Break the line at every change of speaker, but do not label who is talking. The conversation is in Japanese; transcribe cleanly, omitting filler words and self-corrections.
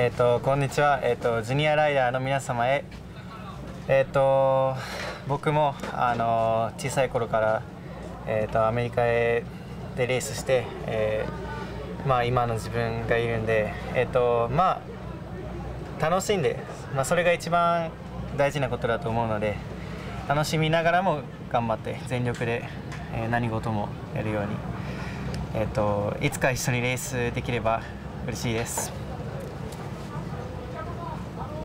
こんにちは。ジュニアライダーの皆様へ。僕も小さい頃から、アメリカでレースして、今の自分がいるんで、楽しんで、それが一番大事なことだと思うので、楽しみながらも頑張って全力で、何事もやるように、いつか一緒にレースできれば嬉しいです。